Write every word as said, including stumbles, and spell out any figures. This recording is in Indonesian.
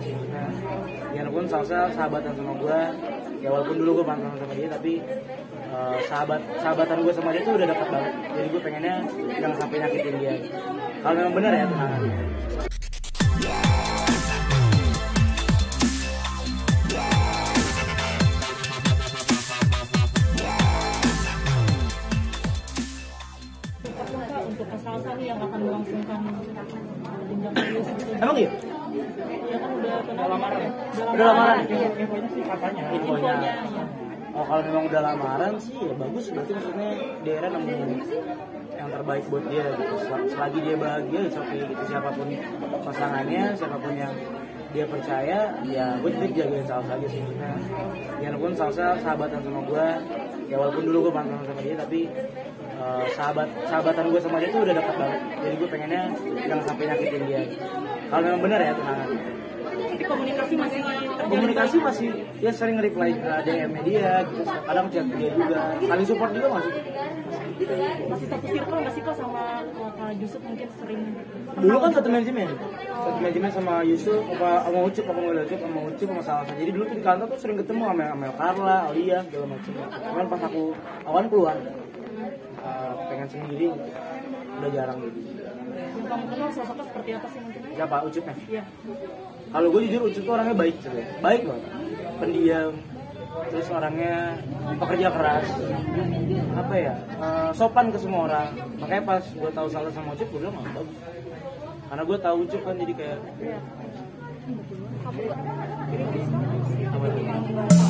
sih. Nah, ya walaupun Salsa sahabatan sama gue, ya walaupun dulu gue mantan sama dia, tapi uh, sahabat sahabatan gue sama dia tuh udah dekat banget. Jadi gue pengennya jangan sampai nyakitin dia. Kalau memang benar ya tunangan. Untuk Salsa nih yang akan melangsungkan jenjang serius gitu. Emang iya? Ya kan udah kenal. Udah lamaran ya? Udah Udah lamaran ya? Iya. Infonya sih katanya. Infonya. Infonya, iya. Oh, kalau memang udah lamaran sih ya bagus, berarti maksudnya daerah nemu yang terbaik buat dia gitu. Selagi dia bahagia, it's okay gitu. Siapapun pasangannya, siapapun yang dia percaya, ya gue tetap jagain Salsa aja sih. Nah, ya walaupun Salsa sahabatan sama gue, ya walaupun dulu gue mantan sama dia, tapi uh, sahabat sahabatan gue sama dia tuh udah dekat banget. Jadi gue pengennya jangan sampai nyakitin dia. Kalau memang benar ya tunangan. Tapi komunikasi masih terjalin. Komunikasi masih ya sering reply uh, D M-nya dia gitu, kadang chat dia juga, saling support juga masih. Masih satu circle nggak sih kok sama Kak Yusuf mungkin sering. Dulu kan satu manajemen, satu manajemen sama Yusuf, apa sama Ucup, apa sama Ucup, sama Ucup, sama Salsa. Jadi dulu tuh di kantor tuh sering ketemu sama sama Carla, Alia, segala macam. Cuman pas aku awan keluar, uh, pengen sendiri, udah jarang gitu. Yang kamu kenal sosoknya seperti apa sih mungkin? Siapa Ucupnya? Iya. Kalau gue jujur Ucup tuh orangnya baik sebenarnya, baik banget, pendiam, terus orangnya pekerja keras, apa ya, uh, sopan ke semua orang. Makanya pas gue tahu Salsa sama Ucup, gue bilang oh, bagus, karena gue tahu Ucup kan jadi kayak Iya. Kamu nggak? apa itu?